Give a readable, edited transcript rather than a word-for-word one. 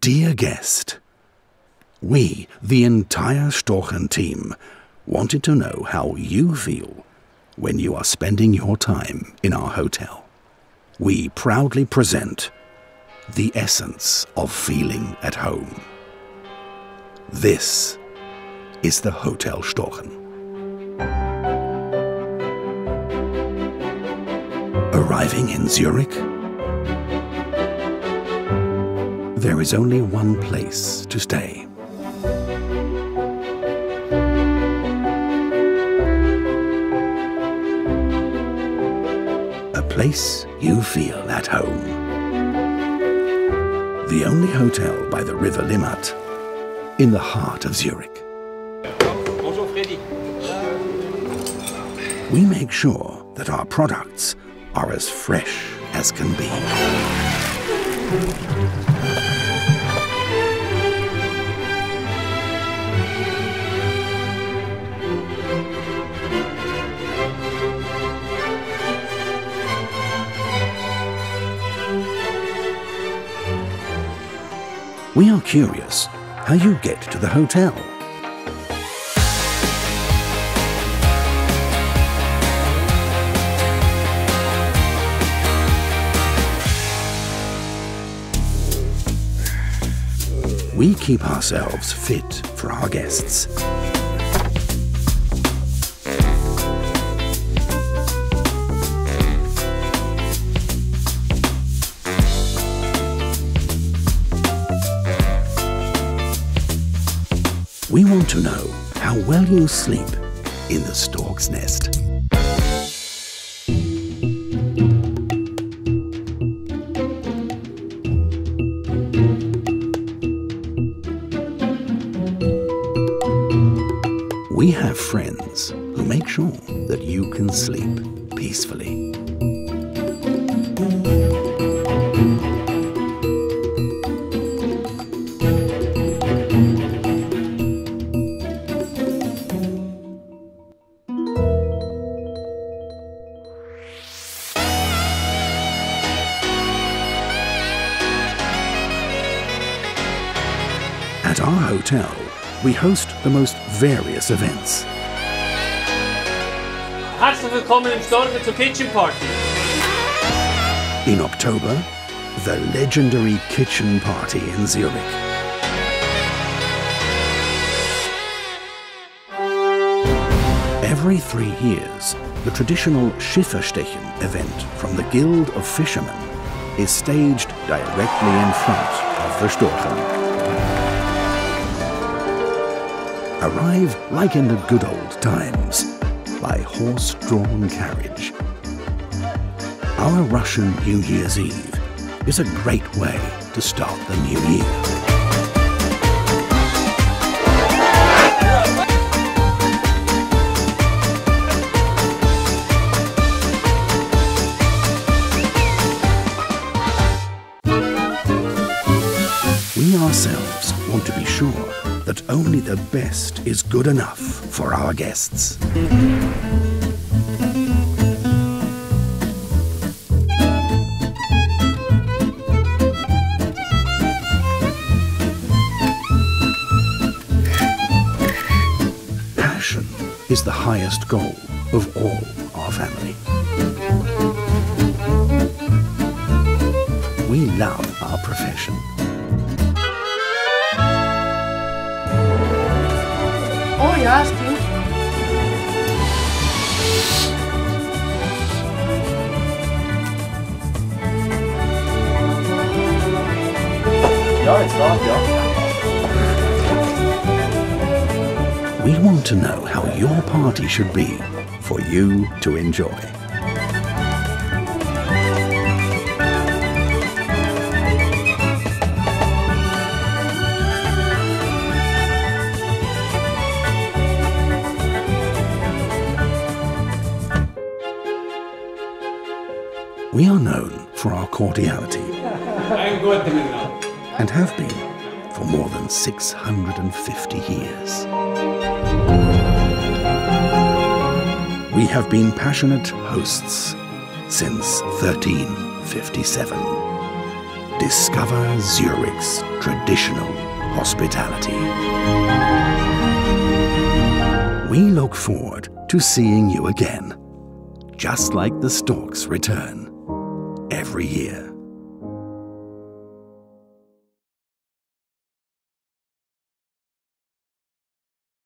Dear guest, we, the entire Storchen team, wanted to know how you feel when you are spending your time in our hotel. We proudly present the essence of feeling at home. This is the Hotel Storchen. Arriving in Zurich, there is only one place to stay. A place you feel at home. The only hotel by the River Limmat, in the heart of Zurich. Bonjour, Freddy. We make sure that our products are as fresh as can be. We are curious how you get to the hotel. We keep ourselves fit for our guests. We want to know how well you sleep in the stork's nest. We have friends who make sure that you can sleep peacefully. At our hotel, we host the most various events. Herzlich willkommen im Storchen zur Kitchen Party. In October, the legendary kitchen party in Zurich. Every 3 years, the traditional Schifferstechen event from the Guild of Fishermen is staged directly in front of the Storchen. Arrive like in the good old times, by horse-drawn carriage. Our Russian New Year's Eve is a great way to start the new year. We ourselves want to be sure that only the best is good enough for our guests. Passion is the highest goal of all our family. We love our profession. Oh ja, stimmt. Ja, jetzt da, ja. We want to know how your party should be for you to enjoy. We are known for our cordiality and have been for more than 650 years. We have been passionate hosts since 1357. discover Zurich's traditional hospitality. We look forward to seeing you again, just like the storks return every year.